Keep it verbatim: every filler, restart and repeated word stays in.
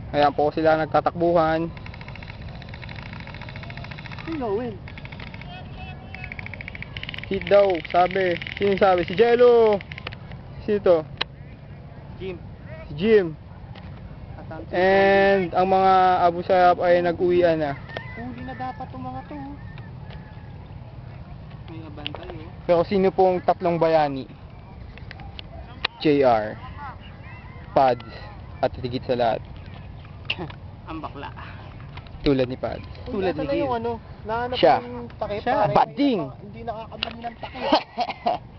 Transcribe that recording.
Ayan po sila nagtatakbuhan. Gawin. Hit daw, sabi. Sino sabi? Si Jello. Sino to? Jim. Si Jim. And ang mga Abu Sayyaf ay nag-uwian na. Huli na dapat itong mga to. May abantay oh. Pero sino pong tatlong bayani? J R, Pads, at higit sa lahat. Ang bakla. Tulad ni Pads. Tulad ni Jim. Ano, nahanap Siya. yung takip. Siya. Pare, Bading. Hindi nakakabili ng takip.